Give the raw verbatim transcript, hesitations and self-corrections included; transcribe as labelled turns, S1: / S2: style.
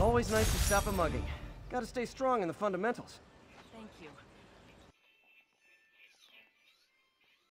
S1: Always nice to stop a mugging. Gotta stay strong in the fundamentals.
S2: Thank you.